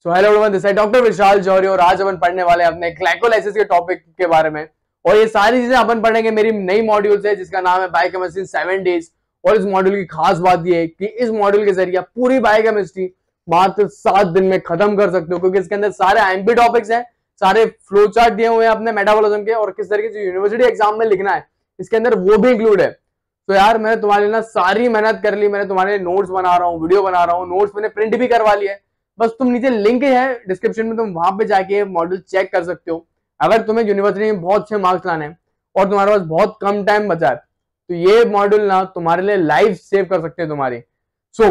So hello everyone, this is doctor Vishal Johri और आज अपन पढ़ने वाले हैं अपने ग्लाइकोलाइसिस के टॉपिक के बारे में। और ये सारी चीजें अपन पढ़ेंगे मेरी नई मॉड्यूल से जिसका नाम है बायोकेमिस्ट्री 7 डेज। और इस मॉड्यूल की खास बात ये है कि इस मॉड्यूल के जरिए पूरी बायोकेमिस्ट्री मात्र 7 दिन में खत्म कर सकते हो, क्योंकि इसके अंदर सारे आईएमपी टॉपिक्स हैं, सारे फ्लो चार्ट दिए हुए हैं अपने मेटाबॉलिज्म के, और किस तरीके से यूनिवर्सिटी एग्जाम में लिखना है इसके अंदर वो भी इंक्लूड है। तो यार मैंने तुम्हारे लिए ना सारी मेहनत कर ली, मैंने तुम्हारे लिए नोट्स बना रहा हूँ, वीडियो बना रहा हूँ, नोट्स मैंने प्रिंट भी करवा लिया है। बस तुम नीचे लिंक है डिस्क्रिप्शन में, तुम वहां पे जाके मॉड्यूल चेक कर सकते हो। अगर तुम्हें यूनिवर्सिटी में बहुत अच्छे मार्क्स लाने हैं और तुम्हारे पास बहुत कम टाइम बचा है तो ये मॉड्यूल ना तुम्हारे लिए लाइफ सेव कर सकते हैं तुम्हारी। सो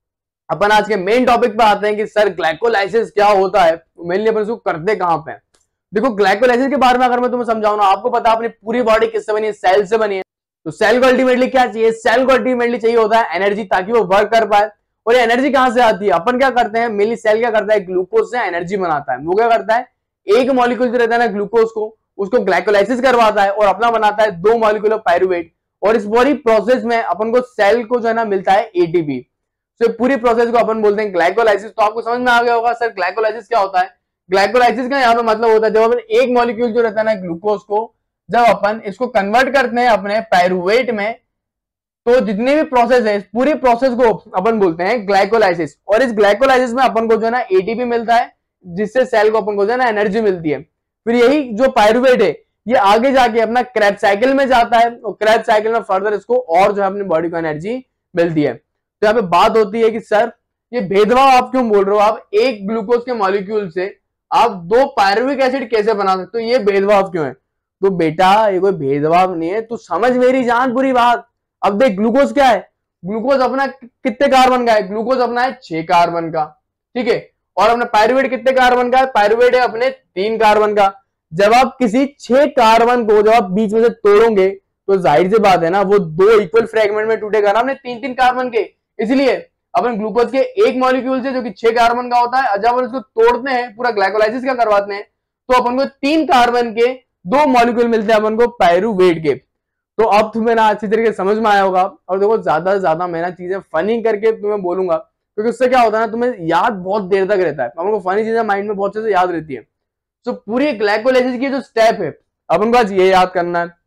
अपन आज के मेन टॉपिक पे आते हैं कि सर ग्लाइकोलाइसिस क्या होता है, मेनली अपन इसको करते कहां पे। देखो ग्लाइकोलाइसिस के बारे में अगर मैं तुम्हें समझाऊं ना, आपको पता है अपनी पूरी बॉडी किससे बनी है, सेल से बनी है। तो सेल को अल्टीमेटली क्या चाहिए, सेल को अल्टीमेटली चाहिए होता है एनर्जी, ताकि वो वर्क कर पाए। और ये एनर्जी कहां से आती है, अपन क्या करते हैं, मेनली सेल क्या करता है, ग्लूकोज से एनर्जी बनाता है। वो क्या करता है, एक मॉलिक्यूल जो रहता है ना ग्लूकोज को, उसको ग्लाइकोलाइसिस करवाता है और अपना बनाता है 2 मॉलिक्यूल ऑफ पायरुवेट। और इस पूरी प्रोसेस में अपन को सेल को जो है ना मिलता है एटीपी। तो पूरी प्रोसेस को अपन बोलते हैं ग्लाइकोलाइसिस। तो आपको समझ में आ गया होगा सर ग्लाइकोलाइसिस क्या होता है। ग्लाइकोलाइसिस का यहाँ पे मतलब होता है जब अपन एक मॉलिक्यूल जो रहता है ना ग्लूकोज को, जब अपन इसको कन्वर्ट करते हैं अपने पायरुवेट में, तो जितनी भी प्रोसेस है इस पूरी प्रोसेस को अपन बोलते हैं ग्लाइकोलाइसिस। और इस ग्लाइकोलाइसिस में अपन को जो है ना एटीपी मिलता है, जिससे सेल को अपन को जो है ना एनर्जी मिलती है। फिर यही जो पायरुवेट है ये आगे जाके अपना क्रेब्स साइकिल में जाता है, और क्रेब्स साइकिल में फर्दर इसको और जो है अपनी बॉडी को एनर्जी मिलती है। तो यहाँ पे बात होती है कि सर ये भेदभाव आप क्यों बोल रहे हो, आप एक ग्लूकोज के मॉलिक्यूल से आप 2 पायरुविक एसिड कैसे बना सकते हो, ये भेदभाव क्यों है। तो बेटा ये कोई भेदभाव नहीं है, तू समझ मेरी जान पूरी बात। अब देख ग्लूकोज क्या है, ग्लूकोज अपना कितने कार्बन का है, ग्लूकोज अपना है 6 कार्बन का, ठीक है। और अपना पायरुवेट कितने कार्बन का है, पायरुवेट है अपने 3 कार्बन का। जब आप किसी 6 कार्बन को जब आप बीच में से तोड़ोगे तो जाहिर सी बात है ना वो 2 इक्वल फ्रेगमेंट में टूटेगा ना अपने 3-3 कार्बन के। इसलिए अपन ग्लूकोज के एक मॉलिक्यूल से जो कि 6 कार्बन का होता है, जब अपन उसको तोड़ते हैं पूरा ग्लाइकोलाइसिस क्या करवाते हैं, तो अपन को 3 कार्बन के 2 मॉलिक्यूल मिलते हैं अपन को पायरुवेट के। तो अब तुम्हें ना अच्छी तरीके से समझ में आया होगा। और देखो ज्यादा से ज्यादा मैं ना चीजें फनी करके तुम्हें बोलूंगा, क्योंकि उससे क्या होता है ना तुम्हें याद बहुत देर तक रहता है, अपन को फनी चीजें माइंड में बहुत अच्छे से याद रहती है। तो पूरी ग्लाइकोलाइसिस की जो स्टेप है अपन को आज ये याद करना है,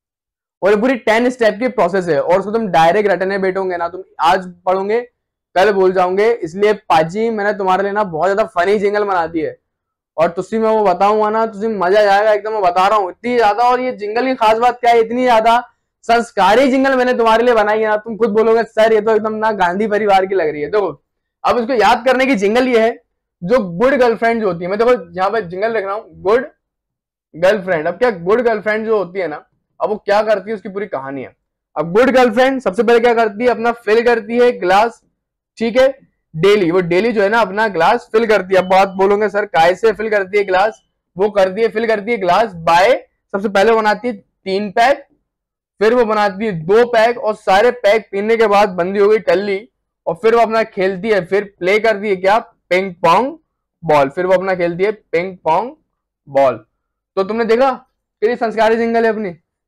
और ये पूरी 10 स्टेप की प्रोसेस है। और उसको तुम डायरेक्ट रटने बैठोगे ना, तुम आज पढ़ोगे कल भूल जाओगे। इसलिए पाजी मैंने तुम्हारे लिए ना बहुत ज्यादा फनी जिंगल बना दी है, और तुझसे मैं वो बताऊंगा ना तुझे मजा आ जाएगा एकदम, मैं बता रहा हूँ इतनी ज्यादा। और ये जिंगल की खास बात क्या है, इतनी ज्यादा संस्कारी जिंगल मैंने तुम्हारे लिए बनाई है ना, तुम खुद बोलोगे सर ये तो एकदम ना गांधी परिवार की लग रही है। देखो अब इसको याद करने की जिंगल ये है, जो गुड गर्लफ्रेंड जो होती है, मैं देखो यहाँ पे जिंगल लिख रहा हूँ गुड गर्लफ्रेंड। अब क्या गुड गर्लफ्रेंड जो होती है ना, अब वो क्या करती है उसकी पूरी कहानी है। अब गुड गर्लफ्रेंड सबसे पहले क्या करती है, अपना फिल करती है ग्लास, ठीक है, डेली। वो डेली जो है ना अपना ग्लास फिल करती है। अब बात बोलोगे सर काय से फिल करती है ग्लास, वो करती है फिल करती है ग्लास बाय, सबसे पहले बनाती है 3 पैक, फिर वो बनाती है 2 पैक, और सारे पैक पीने के बाद बंदी हो गई टल्ली। और फिर वो अपना खेलती है, फिर प्ले करती है क्या, पिंग पोंग बॉल, फिर वो अपना खेलती है पिंग पोंग बॉल। तो तुमने देखा कितनी संस्कारी जिंगल है अपनी।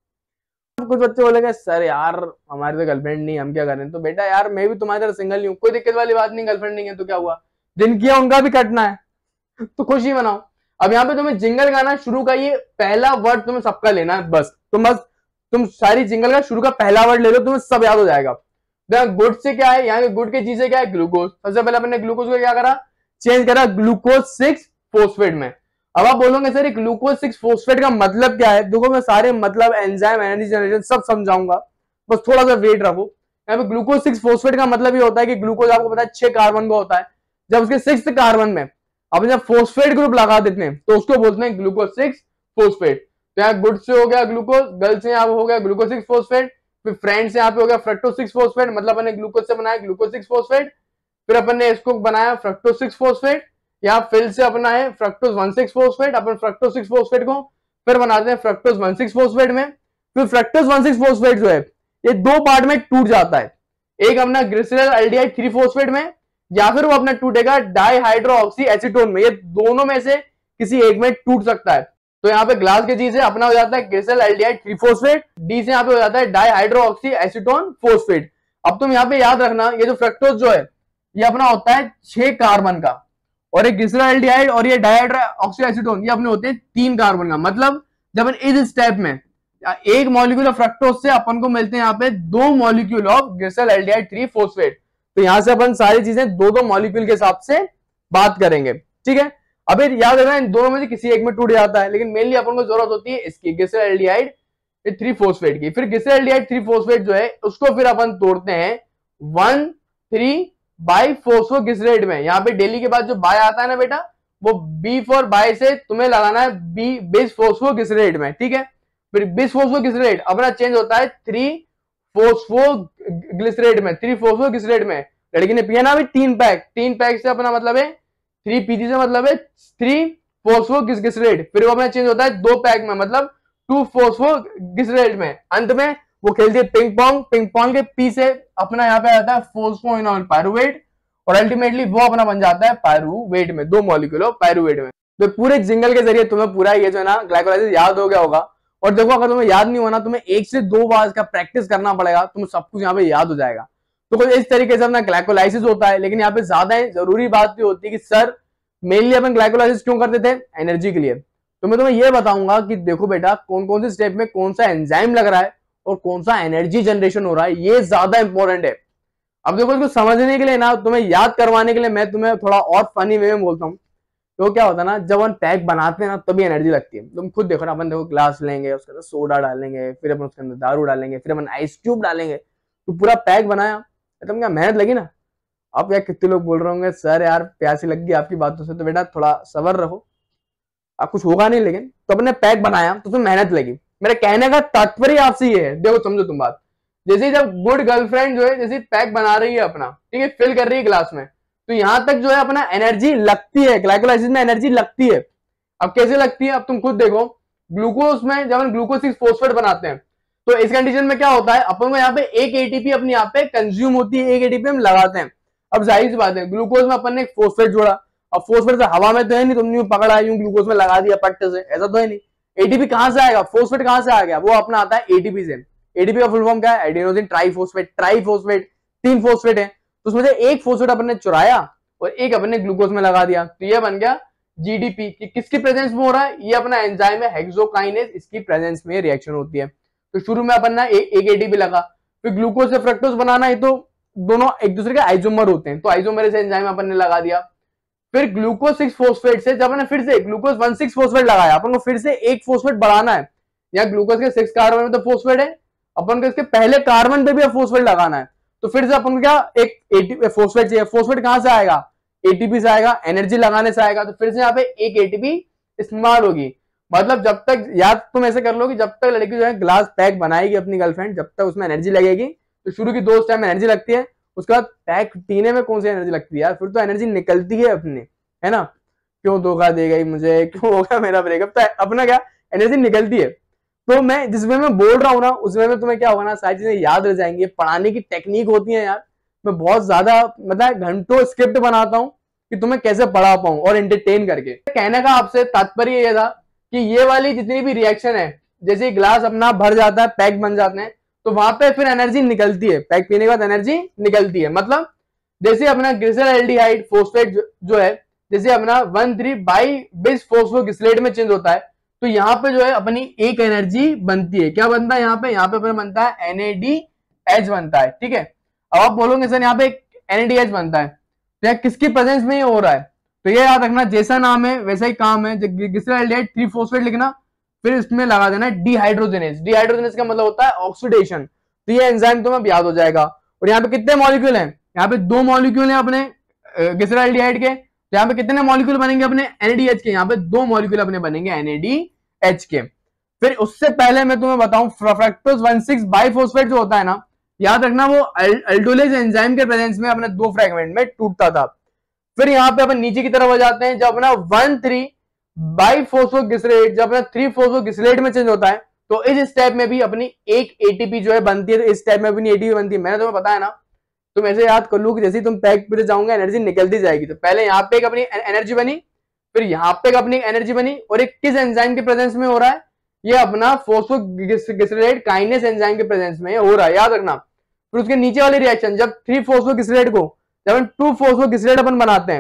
कुछ बच्चे बोलेंगे सर यार हमारी तो गर्लफ्रेंड नहीं, हम क्या करें। तो बेटा यार मैं भी तुम्हारी तरह सिंगल नहीं हूँ, कोई दिक्कत वाली बात नहीं, गर्लफ्रेंड नहीं है तो क्या हुआ, जिनकी है उनका भी कटना है तो खुशी मनाओ। अब यहाँ पे तुम्हें जिंगल गाना शुरू का ये पहला वर्ड तुम्हें सबका लेना है, बस तुम सारी जिंगल का शुरू का पहला वर्ड ले लो, तुम्हें सब याद हो जाएगा। गुड से क्या है, यहाँ के गुड की चीजें क्या है, ग्लूकोज। सबसे पहले अपने ग्लूकोज को क्या करा, चेंज करा ग्लूकोज 6 फोस्फेट में। अब आप बोलोगे सर ग्लूकोज 6 फोस्फेट का मतलब क्या है, देखो मैं सारे मतलब एंजाइम एनर्जी जनरेशन सब समझाऊंगा, बस थोड़ा सा वेट रखो। यहाँ पे ग्लूकोज 6 फोस्फेट का मतलब ये होता है कि ग्लूकोज आपको पता है 6 कार्बन का होता है, जब उसके 6th कार्बन में अब जब फोस्फेट ग्रुप लगा देते हैं तो उसको बोलते हैं ग्लूकोज 6 फोस्फेट। तो यहाँ गुड से हो गया ग्लूकोज, गर्ल से यहाँ हो गया ग्लूकोज 6 फोस्फेट, फिर फ्रेंड से यहाँ पे हो गया फ्रक्टोज 6 फोस्फेट, मतलब अपने ग्लूकोज से बनाया ग्लूकोज 6 फोस्फेट। फिर अपन ने इसको बनाया फ्रक्टोज 6 फोस्फेट, यहाँ फिल से अपना है फ्रक्टोज 1,6 फोस्फेट। अपन फ्रक्टोज 6 फोस्फेट को फिर बनाते हैं फ्रक्टोज 1,6 फोस्फेट में। फिर फ्रक्टोज 1,6 फोस्फेट जो है ये 2 पार्ट में टूट जाता है, एक अपना ग्लिसरॉल एल्डिहाइड 3 फोस्फेट में, या फिर वो अपना टूटेगा डाइहाइड्रोऑक्सी एसीटोन में। ये दोनों में से किसी एक में टूट सकता है। तो यहाँ पे ग्लास की चीज है अपना हो जाता है ग्लिसरॉल एल्डिहाइड 3 फोस्फेट, डी से यहाँ पे हो जाता है डाइहाइड्रोऑक्सी एसीटोन फोस्फेट। अब तुम यहाँ पे याद रखना ये जो फ्रक्टोज जो है ये अपना होता है 6 कार्बन का, और एक ग्लिसरॉल्डिहाइड और ये डायहाइड्रोक्सीएसीटोन, ये अपने होते हैं 3 कार्बन का। मतलब जब इस स्टेप में एक मॉलिक्यूल ऑफ फ्रक्टोज से अपन को मिलते हैं यहाँ पे 2 मॉलिक्यूल ऑफ ग्लिसरॉल्डिहाइड 3 फॉस्फेट। तो यहां से अपन सारी चीजें 2-2 मॉलिक्यूल के हिसाब से बात करेंगे, ठीक है। अब याद रखना इन दोनों में से किसी एक में टूट जाता है, लेकिन मेनली अपन को जरूरत होती है इसकी ग्लिसरॉल्डिहाइड 3 फॉस्फेट की। फिर ग्लिसरॉल्डिहाइड 3 फॉस्फेट जो है उसको फिर अपन तोड़ते हैं 1,3 बाई फॉस्फोग्लिसराइड में। यहाँ पे डेली के बाद जो बाय आता है ना बेटा, वो बी फॉर बाय से तुम्हें लगाना है बी बिस फॉस्फोग्लिसराइड में, ठीक है। फिर बिस फॉस्फोग्लिसराइड अपना चेंज होता है 3 फॉस्फोग्लिसराइड में, 3 फॉस्फोग्लिसराइड में। लड़की ने पिया ना अभी 3 पैक, 3 पैक से अपना मतलब है 3 पीजी से मतलब है 3 फॉस्फोग्लिसराइड। फिर वो अपना चेंज होता है 2 पैक में, मतलब 2 फॉस्फोग्लिसराइड में। अंत में वो खेलती है पिंग पोंग, पिंग पोंग के पी से अपना यहाँ पे आता है फोस्फोइनोल पायरुवेट, और अल्टीमेटली वो अपना बन जाता है पायरुवेट में, 2 मॉलिक्यूल ऑफ पायरुवेट में। तो पूरे जिंगल के जरिए तुम्हें पूरा ये जो है ना ग्लाइकोलाइसिस याद हो गया होगा। और देखो अगर तुम्हें याद नहीं होना, तुम्हें 1 से 2 बार इसका प्रैक्टिस करना पड़ेगा, तुम्हें सब कुछ यहाँ पे याद हो जाएगा। तो कुछ इस तरीके से अपना ग्लाइकोलाइसिस होता है। लेकिन यहाँ पे ज्यादा जरूरी बात भी होती है कि सर मेनली अपन ग्लाइकोलाइसिस क्यों करते थे? एनर्जी के लिए। तो मैं तुम्हें ये बताऊंगा कि देखो बेटा कौन कौन से स्टेप में कौन सा एंजाइम लग रहा है और कौन सा एनर्जी जनरेशन हो रहा है, ये ज्यादा इंपॉर्टेंट है। अब देखो इसको समझने के लिए ना, तुम्हें याद करवाने के लिए मैं तुम्हें थोड़ा और फनी वे में बोलता हूँ। तो क्या होता है ना, जब हम पैक बनाते हैं ना तभी एनर्जी लगती है। तुम खुद देखो ना, अपन देखो ग्लास लेंगे, उसके अंदर सोडा डालेंगे, फिर अपन उसके अंदर दारू डालेंगे, फिर अपन आइस क्यूब डालेंगे, तो पूरा पैक बनाया, तुम क्या मेहनत लगी ना। अब यार कितने लोग बोल रहे होंगे सर यार प्यासी लग गई आपकी बातों से, तो बेटा थोड़ा सबर रहो, अब कुछ होगा नहीं। लेकिन तो अपने पैक बनाया तो उसमें मेहनत लगी। मेरे कहने का तात्पर्य आपसे ये है, देखो समझो तुम बात, जैसे जब गुड गर्लफ्रेंड जो है जैसे पैक बना रही है अपना, ठीक है, फिल कर रही है ग्लास में, तो यहां तक जो है अपना एनर्जी लगती है, ग्लाइकोलाइसिस में एनर्जी लगती है। अब कैसे लगती है, अब तुम खुद देखो, ग्लूकोज में जब हम ग्लूकोज 6 फॉस्फेट बनाते हैं तो इस कंडीशन में क्या होता है, अपन को यहाँ पे एक एटीपी अपनी यहाँ पे कंज्यूम होती है, एक एटीपी हम लगाते हैं। अब जाहिर सी बात है ग्लूकोज में अपन ने एक फॉस्फेट जोड़ा, अब फॉस्फेट से हवा में तो है नहीं, तुमने पकड़ा यूं ग्लूकोज में लगा दिया पट्टे से, ऐसा तो है नहीं। एटीपी कहां से आएगा, फॉस्फेट कहां से आ गया, वो अपना आता है एटीपी से। एटीपी का फुल फॉर्म क्या है, एडेनोसिन ट्राइफॉस्फेट, ट्राइफॉस्फेट 3 फॉस्फेट है, तो उसमें से एक फॉस्फेट अपन ने चुराया और एक अपन ने ग्लूकोज में लगा दिया, तो ये बन गया जीडीपी। कि किसकी प्रेजेंस में हो रहा है, ये अपना एंजाइम है हेक्सोकाइनेज, इसकी प्रेजेंस में रिएक्शन होती है। तो शुरू में अपन ना एक एटीपी लगा, फिर ग्लूकोज से फ्रक्टोज बनाना है तो दोनों एक दूसरे के आइसोमर होते हैं, तो आइसोमर से एंजाइम अपन ने लगा दिया। फिर ग्लूकोज 6 फॉस्फेट से जब फिर से ग्लूकोज 1,6 फॉस्फेट लगाया, अपन को फिर से एक फॉस्फेट बढ़ाना है। यहाँ ग्लूकोज के 6 कार्बन में तो फॉस्फेट है, अपन को इसके पहले कार्बन पे भी फॉस्फेट लगाना है, तो फिर से अपन को क्या एक फॉस्फेट चाहिए। फॉस्फेट कहां से आएगा, एटीपी से आएगा, एनर्जी लगाने से आएगा, तो फिर से यहाँ पे एक एटीपी इस्तेमाल होगी। मतलब जब तक याद तुम ऐसे कर लो कि जब तक लड़की जो है ग्लास पैक बनाएगी अपनी गर्लफ्रेंड, जब तक उसमें एनर्जी लगेगी, तो शुरू की 2 टाइम एनर्जी लगती है, उसके बाद पैक पीने में कौन सी एनर्जी लगती है यार, फिर तो एनर्जी निकलती है अपनी, है ना। क्यों धोखा दे गई मुझे, क्यों होगा मेरा ब्रेकअप, तो अपना क्या एनर्जी निकलती है। तो मैं जिसमें मैं बोल रहा हूँ ना उसमें में तुम्हें क्या होगा ना, सारी चीजें याद रह जाएंगी। पढ़ाने की टेक्निक होती है यार, मैं बहुत ज्यादा मतलब घंटों स्क्रिप्ट बनाता हूँ कि तुम्हें कैसे पढ़ा पाऊं और एंटरटेन करके। कहने का आपसे तात्पर्य ये था कि ये वाली जितनी भी रिएक्शन है, जैसे ग्लास अपना भर जाता है, पैक बन जाते हैं, तो वहां पे फिर एनर्जी निकलती है, पैक पीने के बाद एनर्जी निकलती है। मतलब जैसे अपना ग्लिसरॉल्डिहाइड फॉस्फेट जो है, जैसे अपना 1,3 बाई बिस फॉस्फोग्लिसराइड में चेंज होता है, तो यहाँ पे जो है अपनी एक एनर्जी बनती है। क्या बनता है यहाँ पे अपना बनता है NADH बनता है, ठीक है। अब आप बोलोगे सर यहाँ पे NADH बनता है, तो यहाँ किसकी प्रेजेंस में ये हो रहा है, तो ये याद रखना जैसा नाम है वैसा ही काम है। ग्लिसरॉल्डिहाइड 3 फॉस्फेट लिखना, फिर इसमें लगा देना डिहाइड्रोजनेज। डिहाइड्रोजनेज का मतलब होता है ऑक्सीडेशन, तो ये एंजाइम तुम्हें याद हो जाएगा। और यहाँ पे कितने मॉलिक्यूल हैं, यहाँ पे 2 मॉलिक्यूल हैं अपने ग्लिसरॉल्डिहाइड के, तो यहाँ पे कितने मॉलिक्यूल बनेंगे अपने NADH के, यहाँ पे 2 मॉलिक्यूल अपने बनेंगे NADH के। फिर उससे पहले मैं तुम्हें बताऊं फ्रक्टोज 1,6 बाइफॉस्फेट जो होता है ना, याद रखना वो अल्डोलेज एंजाइम के प्रेजेंस में अपने 2 फ्रेगमेंट में टूटता था। फिर यहाँ पे अपन नीचे की तरफ हो जाते हैं, जब अपना 1,3 बाइफॉस्फोग्लिसराइड जब अपना 3 फॉस्फोग्लिसराइड में चेंज होता है, तो इस स्टेप में भी अपनी एक एटीपी जो है बनती है, तो इस स्टेप में अपनी एटीपी बनती है। मैंने तुम्हें बताया ना, तुम ऐसे याद कर लो कि जैसे तुम पैक पे जाओगे एनर्जी निकलती जाएगी। तो पहले यहाँ पे एक अपनी एनर्जी बनी, फिर यहाँ पे एक अपनी एनर्जी बनी, और एक किस एंजाइम के प्रेजेंस में हो रहा है, ये अपना फॉस्फोग्लिसराइड काइनेस एंजाइम के प्रेजेंस में हो रहा है, याद रखना। फिर उसके नीचे वाली रिएक्शन, जब 3 फॉस्फोग्लिसराइड को जब हम 2 फॉस्फोग्लिसराइड अपन बनाते हैं,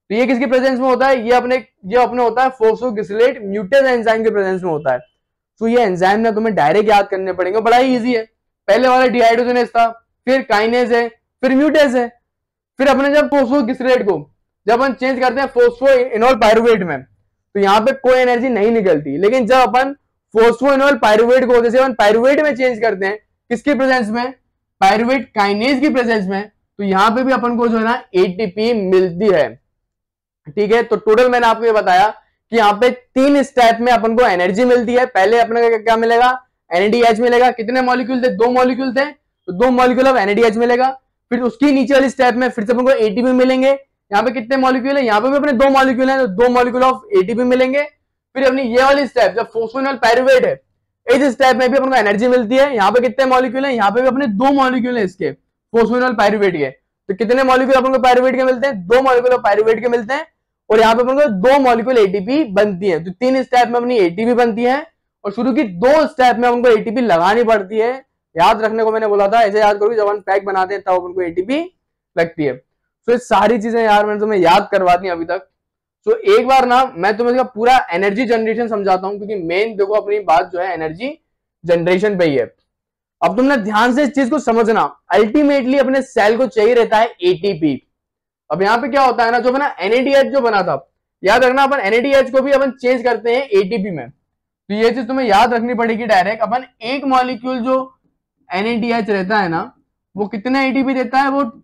तो ये किसके प्रेजेंस में होता है, ये अपने होता है फॉस्फोग्लिसरेट म्यूटेज एंजाइम के प्रेजेंस में होता है। तो ये एंजाइम ना तुम्हें डायरेक्ट याद करने पड़ेंगे, बड़ा ही इजी है। पहले वाला डिहाइड्रोजनेज था, फिर काइनेज है, फिर म्यूटेज है। फिर अपने जब फॉस्फोग्लिसरेट को जब हम चेंज करते हैं फोस्फोइनोल पायरुवेट में, तो यहाँ पे कोई एनर्जी नहीं निकलती। लेकिन जब अपन फोस्फोइनोल पायरुवेट को जैसे अपन पायरुवेट में चेंज करते हैं, किसकी प्रेजेंस में, पायरुवेट काइनेज की प्रेजेंस में, तो यहाँ पे भी अपन को जो है ना एटीपी मिलती है। ठीक है, तो टोटल मैंने आपको ये बताया कि यहाँ पे 3 स्टेप में अपन को एनर्जी मिलती है। पहले अपने क्या मिलेगा, NADH मिलेगा। कितने मॉलिक्यूल थे, 2 मॉलिक्यूल थे, तो 2 मॉलिक्यूल ऑफ NADH मिलेगा। फिर उसकी नीचे वाली स्टेप में फिर से अपन को एटीपी मिलेंगे। यहाँ पे कितने मॉलिक्यूल है, यहाँ पे भी अपने 2 मॉलिक्यूल है, तो 2 मॉलिक्यूल ऑफ एटीपी मिलेंगे। फिर अपनी ये वाली स्टेप जब फोस्फोइनोल पायरुवेट है, इस स्टेप में भी अपन को एनर्जी मिलती है। यहाँ पे कितने मॉलिक्यूल है, यहाँ पे भी अपने 2 मॉलिक्यूल है इसके फोस्फोइनोल पायरुवेट के। तो कितने मॉलिक्यूल अपन को पायरुवेट के मिलते हैं, 2 मॉलिक्यूल पायरुवेट के मिलते हैं। और यहाँ पे अपन को 2 मॉलिक्यूल एटीपी बनती है। तो 3 स्टेप में अपनी एटीपी बनती है और शुरू की 2 स्टेप में अपन को एटीपी लगानी पड़ती है। याद रखने को मैंने बोला था, ऐसे याद करो, जब अपन पैक बनाते हैं तब अपन को एटीपी लगती है। तो ये सारी चीजें यार मैंने तुम्हें याद करवा दी अभी तक। तो एक बार ना मैं तुम्हें इसका पूरा एनर्जी जनरेशन समझाता हूं, क्योंकि मेन देखो अपनी बात जो है एनर्जी जनरेशन पे ही है। अब तुमने ध्यान से इस चीज को समझना, अल्टीमेटली अपने सेल को चाहिए रहता है एटीपी। अब यहाँ पे क्या होता है ना, जो अपना NADH जो बना था, याद रखना अपन NADH को भी अपन चेंज करते हैं एटीपी में। तो ये चीज तुम्हें याद रखनी पड़ेगी डायरेक्ट। अपन एक मॉलिक्यूल जो NADH रहता है ना, वो कितने एटीपी देता है, वो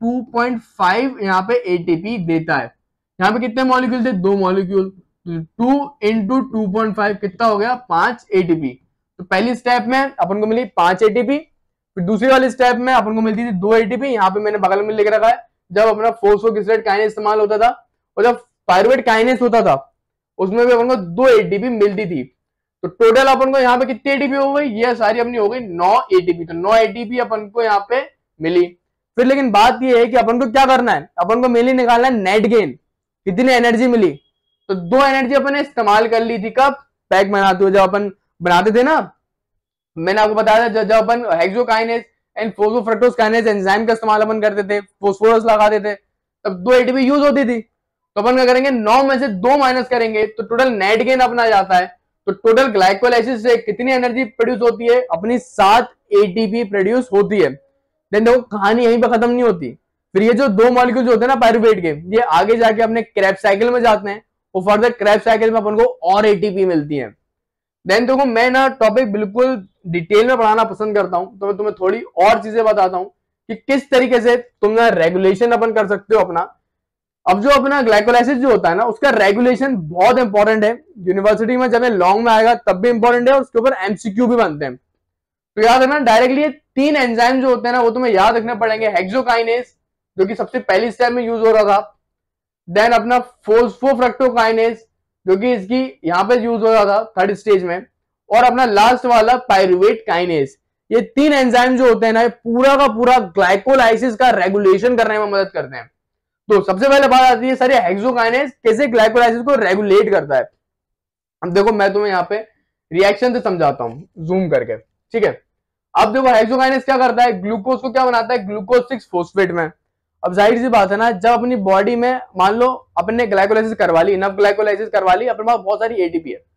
2.5 यहाँ पे एटीपी देता है। यहाँ पे कितने मॉलिक्यूल थे, 2 मॉलिक्यूल, 2 × 2.5 कितना हो गया, 5 एटीपी। तो पहली स्टेप में अपन को मिली 5 एटीपी। फिर दूसरी वाली स्टेप में अपन को मिलती थी 2 एटीपी। यहाँ पे मैंने बगल में लिख रखा है, जब अपना फोस्फोग्लिसरेट काइनेज इस्तेमाल होता था और जब पायरुवेट काइनेज होता था, उसमें भी अपन को 2 एटीपी मिलती थी। तो टोटल अपन को यहाँ पे कितनी एटीपी हो गई, ये सारी अपनी हो गई 9 एटीपी। तो 9 एटीपी अपन को यहाँ पे मिली। फिर लेकिन बात ये है कि अपन को क्या करना है, अपन को मिली निकालना है नेट गेन, कितनी एनर्जी मिली। तो 2 एनर्जी अपन ने इस्तेमाल कर ली थी, कब, पैक बनाते हुए, जब अपन बनाते थे ना, मैंने आपको बताया था जब अपन hexokinase and phosphofructose kinase enzyme का इस्तेमाल अपन करते थे, फोस्फोरस लगाते थे, तब 2 एटीपी यूज होती थी। तो अपन क्या करेंगे, 9 में से 2 माइनस करेंगे तो टोटल नेट गेन अपना जाता है। तो टोटल ग्लाइकोलाइसिस से कितनी एनर्जी प्रोड्यूस होती है, अपनी 7 एटीपी प्रोड्यूस होती है। देन देखो कहानी यहीं पर खत्म नहीं होती। फिर ये जो 2 मॉलिक्यूल होते हैं ना पायरुवेट के, ये आगे जाके अपने क्रेब्स साइकिल में जाते हैं और फर्दर क्रेब्स साइकिल में अपन को और एटीपी मिलती है। देन देखो मैं ना टॉपिक बिल्कुल डिटेल में पढ़ाना पसंद करता हूं, तो मैं तुम्हें थोड़ी और चीजें बताता हूं कि किस तरीके से तुम ना रेगुलेशन अपन कर सकते हो अपना। अब जो अपना ग्लाइकोलाइसिस जो होता है ना, उसका रेगुलेशन बहुत इंपॉर्टेंट है। यूनिवर्सिटी में जब ये लॉन्ग में आएगा तब भी इंपॉर्टेंट है, उसके ऊपर एमसीक्यू भी बनते हैं। तो याद रखना डायरेक्टली ये 3 एंजाइम जो होते हैं ना, वो तुम्हें याद रखने पड़ेंगे। हेक्सोकाइनेज जो कि सबसे पहली स्टेप में यूज हो रहा था, देन अपना फोस्फोफ्रक्टोकाइनेज जो कि इसकी यहाँ पे यूज हो रहा था 3rd स्टेज में, और अपना लास्ट वाला पायरुवेट काइनेज। ये 3 एंजाइम जो होते हैं ना, ये पूरा का पूरा ग्लाइकोलाइसिस का रेगुलेशन करने में मदद करते हैं। तो सबसे पहले बात आती है सर, हेक्सोकाइनेज कैसे ग्लाइकोलाइसिस को रेगुलेट करता है। अब देखो मैं तुम्हें यहाँ पे रिएक्शन से समझाता हूं जूम करके, ठीक है। अब देखो हेक्सोकाइनेज क्या करता है, ग्लूकोज को क्या बनाता है, ग्लूकोज 6 फोस्फेट में। अब जाहिर सी बात है ना, जब अपनी बॉडी में मान लो अपन ने ग्लाइकोलाइसिस करवा ली, इनफ ग्लाइकोलाइसिस करवा ली, अपने पास बहुत सारी एटीपी है,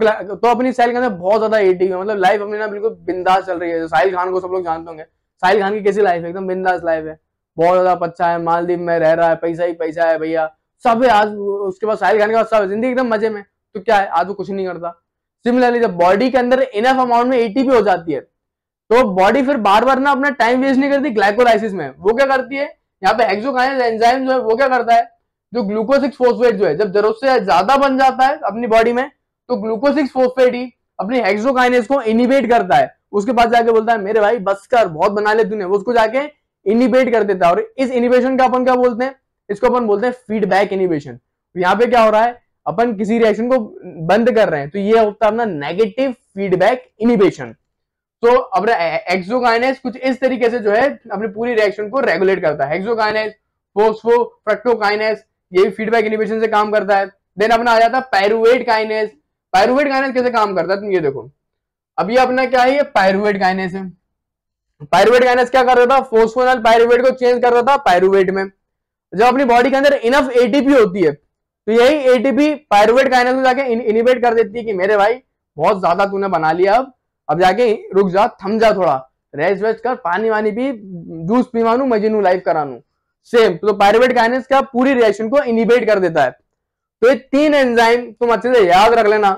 तो अपनी सेल के अंदर बहुत ज्यादा एटीपी है, मतलब लाइफ अपनी ना बिल्कुल बिंदास चल रही है। साहिल खान को सब लोग जानते होंगे, साहिल खान की कैसी लाइफ है, एकदम बिंदास लाइफ है, बहुत ज्यादा अच्छा है, मालदीव में रह रहा है, पैसा ही पैसा है भैया, सब है आज उसके पास, साहिल खान के पास सब है, जिंदगी एकदम मजे में। तो क्या है, आज वो कुछ नहीं करता। सिमिलरली जब बॉडी के अंदर इनफ अमाउंट में एटीपी हो जाती है, तो बॉडी फिर बार बार ना अपना टाइम वेस्ट नहीं करती ग्लाइकोलाइसिस में। वो क्या करती है, यहाँ पे हेक्सोकाइनेज एंजाइम जो है वो क्या करता है, जो ग्लूकोज 6 फोस्फेट जो है जब जरूरत से ज्यादा बन जाता है अपनी बॉडी में, तो ग्लूकोज 6 फोस्फेट ही अपनी हेक्सोकाइनेज को इनिबिट करता है। उसके बाद जाके बोलता है मेरे भाई बस कर, बहुत बना ले तूने, वो उसको जाके इनिबिट कर देता है। और इस इनिबिशन का अपन क्या बोलते हैं, इसको अपन बोलते हैं फीडबैक इनिबिशन। यहाँ पे क्या हो रहा है, अपन किसी रिएक्शन को बंद कर रहे हैं, तो ये होता है अपना नेगेटिव फीडबैक इनिबिशन। तो अब हेक्सोकाइनेज कुछ इस तरीके से जो है अपनी पूरी रिएक्शन को रेगुलेट करता है। हेक्सोकाइनेज, फोस्फोफ्रक्टोकाइनेज, ये भी फीडबैक इनिबिशन से काम करता है। देन अपना आ जाता है पायरुवेट काइनेज। पायरुवेट काइनेज कैसे काम करता है, तुम ये देखो। अब ये अपना क्या है, ये पायरुवेट काइनेज है। पायरुवेट काइनेज क्या कर रहा था, फोस्फोइनोल पायरुवेट को चेंज कर रहा था पायरुवेट में। जब अपनी बॉडी के अंदर इनफ एटीपी होती है, तो यही एटीपी पायरुवेट काइनेज को जाके इनिबिट कर देती है कि मेरे भाई बहुत ज्यादा तूने बना लिया, अब जाके रुक जा, थम जा, थोड़ा रेस्ट वेस्ट कर, पानी वानी पी, जूस पीवानू, मजे नू लाइफ करानू। सेम तो पायरुवेट काइनेज का पूरी रिएक्शन को इनिबिट कर देता है। तो ये 3 एंजाइम तुम अच्छे से याद रख लेना,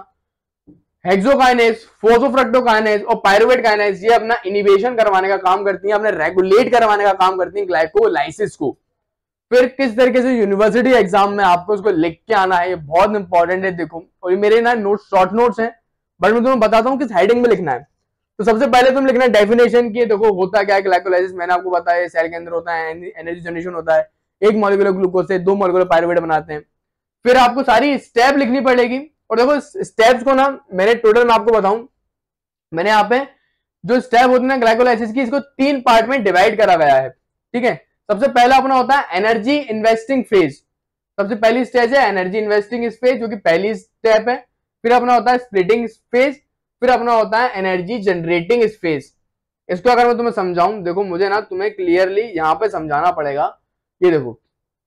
हेक्सोकाइनेज, फोस्फोफ्रक्टोकाइनेज और पायरुवेट काइनेज, ये अपना इनिबिशन करवाने का काम करती है, अपने रेगुलेट करवाने का काम करती है ग्लाइकोलाइसिस को। फिर किस तरीके से यूनिवर्सिटी एग्जाम में आपको उसको लिख के आना है, ये बहुत इंपॉर्टेंट है। देखो, और मेरे ना नोट्स, शॉर्ट नोट्स हैं, बट मैं तुम्हें बताता हूँ किस हेडिंग में लिखना है। तो सबसे पहले तुम लिखना है डेफिनेशन की। देखो होता क्या है ग्लाइकोलाइसिस, मैंने आपको बताया सेल के अंदर होता है, एनर्जी जनरेशन होता है, एक मॉलिक्यूलर ग्लूकोज से 2 मॉलिक्यूलर पायरुवेट बनाते हैं। फिर आपको सारी स्टेप लिखनी पड़ेगी, और देखो स्टेप्स को ना मैंने टोटल मैं आपको बताऊं, मैंने यहाँ पे जो स्टेप होती है ना ग्लाइकोलाइसिस की, इसको 3 पार्ट में डिवाइड करा गया है, ठीक है। सबसे पहला अपना होता है एनर्जी इन्वेस्टिंग फेज, सबसे पहली स्टेज है एनर्जी इन्वेस्टिंग फेज, जो कि पहली स्टेप है। फिर अपना होता है स्प्लिटिंग फेज, फिर अपना होता है एनर्जी जनरेटिंग फेज। इसको अगर मैं तुम्हें समझाऊं, देखो मुझे ना तुम्हें क्लियरली यहाँ पे समझाना पड़ेगा। ये देखो,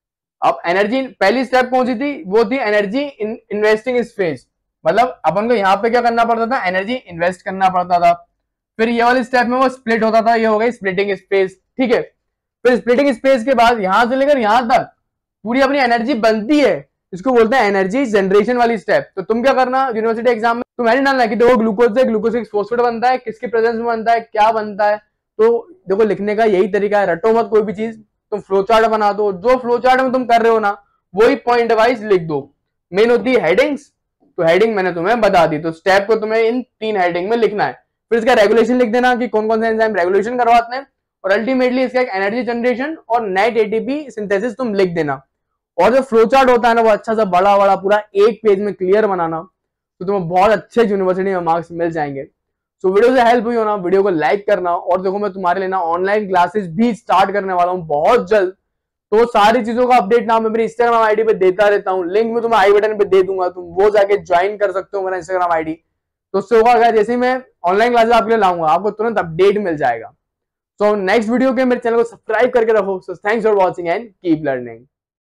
अब एनर्जी पहली स्टेप कौन सी थी, वो थी एनर्जी इन्वेस्टिंग फेज, मतलब अपन को यहाँ पे क्या करना पड़ता था, एनर्जी इन्वेस्ट करना पड़ता था। फिर ये वाली स्टेप में वो स्प्लिट होता था, ये हो गई स्प्लिटिंग स्पेस, ठीक है। फिर स्प्लिटिंग स्पेस के बाद यहां से लेकर यहां तक पूरी अपनी एनर्जी बनती है, इसको बोलते हैं एनर्जी जनरेशन वाली स्टेप। तो तुम क्या करना यूनिवर्सिटी एग्जाम में, तुम नहीं डालना कि देखो ग्लूकोज से ग्लूकोज 6 फॉस्फेट बनता है, किसके प्रेजेंस में बनता है, क्या बनता है। तो देखो लिखने का यही तरीका है, रटो मत कोई भी चीज, तुम फ्लो चार्ट बना दो, जो फ्लो चार्ट में तुम कर रहे हो ना वही पॉइंट वाइज लिख दो। मेन होती है हेडिंग्स, तो हेडिंग मैंने तुम्हें बता दी, तो स्टेप को तुम्हें इन 3 हेडिंग में लिखना है। फिर इसका रेगुलेशन लिख देना कि कौन कौन से एंजाइम रेगुलेशन करवाते हैं, और अल्टीमेटली इसका एक एनर्जी जनरेशन और नेट एटीपी सिंथेसिस तुम लिख देना। और जो फ्लो चार्ट होता है ना वो अच्छा सा बड़ा बड़ा पूरा एक पेज में क्लियर बनाना, तो तुम्हें बहुत अच्छे यूनिवर्सिटी में मार्क्स मिल जाएंगे। तो वीडियो से हेल्प हुई हो ना, वीडियो को लाइक करना। और देखो मैं तुम्हारे लिए ना ऑनलाइन क्लासेस भी स्टार्ट करने वाला हूँ बहुत जल्द, तो सारी चीजों का अपडेट ना मैं मेरी इंस्टाग्राम आईडी पे देता रहता हूँ, लिंक में तुम्हें आई बटन पे दे दूंगा, तुम वो जाके ज्वाइन कर सकते हो मेरा इंस्टाग्राम आईडी। तो उससे होगा क्या, जैसे ही मैं ऑनलाइन क्लासेस आपके लिए लाऊंगा आपको तुरंत अपडेट मिल जाएगा। सो नेक्स्ट वीडियो के मेरे चैनल को सब्सक्राइब करके रखो। So thanks for watching and keep learning.